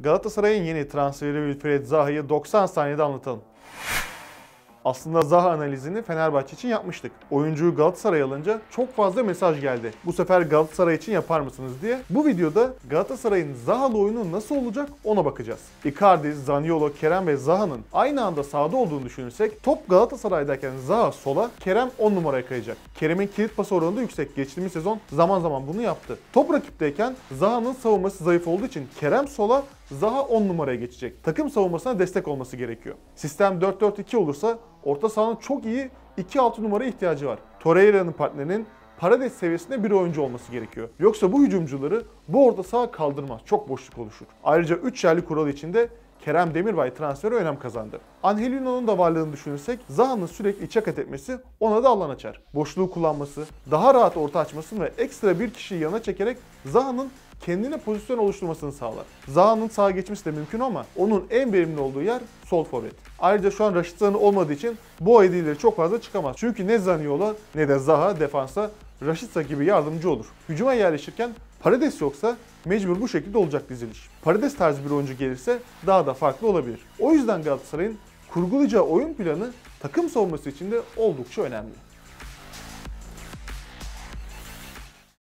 Galatasaray'ın yeni transferi Wilfried Zaha'yı 90 saniyede anlatalım. Aslında Zaha analizini Fenerbahçe için yapmıştık. Oyuncuyu Galatasaray'a alınca çok fazla mesaj geldi. Bu sefer Galatasaray için yapar mısınız diye. Bu videoda Galatasaray'ın Zaha'lı oyunu nasıl olacak ona bakacağız. Icardi, Zaniolo, Kerem ve Zaha'nın aynı anda sahada olduğunu düşünürsek top Galatasaray'dayken Zaha sola, Kerem 10 numaraya kayacak. Kerem'in kilit pas oranı da yüksek. Geçtiğimiz sezon zaman zaman bunu yaptı. Top rakipteyken Zaha'nın savunması zayıf olduğu için Kerem sola, Zaha 10 numaraya geçecek. Takım savunmasına destek olması gerekiyor. Sistem 4-4-2 olursa orta sahanın çok iyi 2-6 numaraya ihtiyacı var. Torreira'nın partnerinin Paredes seviyesinde bir oyuncu olması gerekiyor. Yoksa bu hücumcuları bu orta saha kaldırmaz. Çok boşluk oluşur. Ayrıca 3 yerli kuralı içinde Kerem Demirbay transferi önem kazandı. Angelino'nun da varlığını düşünürsek Zaha'nın sürekli içe kat etmesi ona da alan açar. Boşluğu kullanması, daha rahat orta açmasını ve ekstra bir kişiyi yana çekerek Zaha'nın kendine pozisyon oluşturmasını sağlar. Zaha'nın sağa geçmesi de mümkün ama onun en verimli olduğu yer sol forvet. Ayrıca şu an Raşit Zan'ı olmadığı için bu aydileri çok fazla çıkamaz. Çünkü ne Zaniolo ne de Zaha defansa Raşitsa gibi yardımcı olur. Hücuma yerleşirken Paredes yoksa mecbur bu şekilde olacak diziliş. Paredes tarzı bir oyuncu gelirse daha da farklı olabilir. O yüzden Galatasaray'ın kurgulayacağı oyun planı takım savunması için de oldukça önemli.